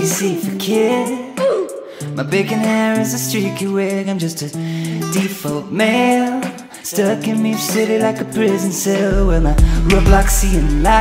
ABC for kid. My bacon hair is a streaky wig. I'm just a default male, stuck in Meep City like a prison cell. Well, my Robloxian life